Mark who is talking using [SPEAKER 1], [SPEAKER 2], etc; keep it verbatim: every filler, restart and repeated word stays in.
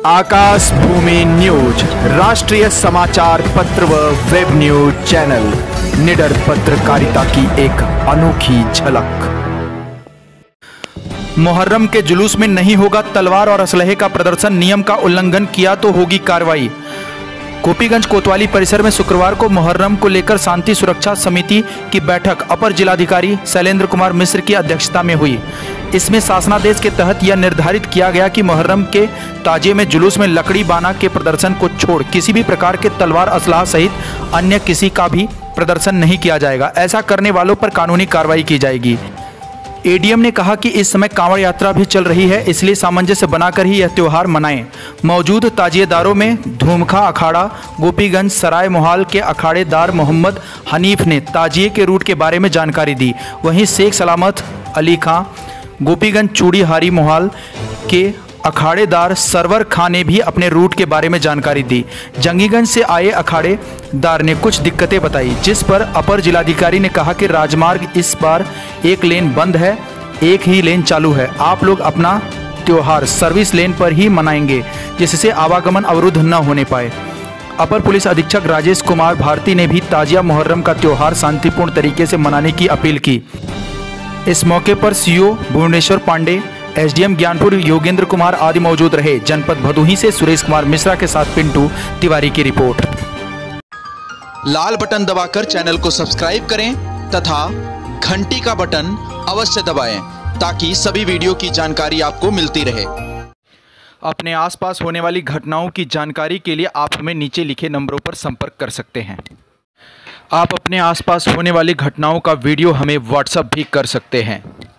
[SPEAKER 1] आकाश भूमि news राष्ट्रीय समाचार पत्र व वेब न्यूज चैनल निडर पत्रकारिता की एक अनोखी झलक। मुहर्रम के जुलूस में नहीं होगा तलवार और असलहे का प्रदर्शन, नियम का उल्लंघन किया तो होगी कार्रवाई। गोपीगंज कोतवाली परिसर में शुक्रवार को मुहर्रम को लेकर शांति सुरक्षा समिति की बैठक अपर जिलाधिकारी शैलेंद्र कुमार मिश्र की अध्यक्षता में हुई। इसमें शासनादेश के तहत यह निर्धारित किया गया कि मुहर्रम के ताजिए में जुलूस में लकड़ी बाना के प्रदर्शन को छोड़ किसी भी प्रकार के तलवार असलाह सहित अन्य किसी का भी प्रदर्शन नहीं किया जाएगा। ऐसा करने वालों पर कानूनी कार्रवाई की जाएगी। एडीएम ने कहा कि इस समय कांवड़ यात्रा भी चल रही है, इसलिए सामंजस्य बनाकर ही यह त्यौहार मनाएं। मौजूद ताजिएदारों में धूमखा अखाड़ा गोपीगंज सराय मोहाल के अखाड़ेदार मोहम्मद हनीफ ने ताजिए के रूट के बारे में जानकारी दी। वहीं शेख सलामत अली खां गोपीगंज चूड़ीहारी मोहाल के अखाड़ेदार सरवर खां ने भी अपने रूट के बारे में जानकारी दी। जंगीगंज से आए अखाड़ेदार ने कुछ दिक्कतें बताई, जिस पर अपर जिलाधिकारी ने कहा कि राजमार्ग इस बार एक लेन बंद है, एक ही लेन चालू है। आप लोग अपना त्योहार सर्विस लेन पर ही मनाएंगे, जिससे आवागमन अवरुद्ध न होने पाए। अपर पुलिस अधीक्षक राजेश कुमार भारती ने भी ताजिया मुहर्रम का त्योहार शांतिपूर्ण तरीके से मनाने की अपील की। इस मौके पर सीओ भुवनेश्वर पांडे, एसडीएम ज्ञानपुर योगेंद्र कुमार आदि मौजूद रहे। जनपद भदोही से सुरेश कुमार मिश्रा के साथ पिंटू तिवारी की रिपोर्ट।
[SPEAKER 2] लाल बटन दबाकर चैनल को सब्सक्राइब करें तथा घंटी का बटन अवश्य दबाएं ताकि सभी वीडियो की जानकारी आपको मिलती रहे।
[SPEAKER 1] अपने आसपास होने वाली घटनाओं की जानकारी के लिए आप हमें नीचे लिखे नंबरों पर संपर्क कर सकते हैं। आप अपने आसपास होने वाली घटनाओं का वीडियो हमें व्हाट्सएप भी कर सकते हैं।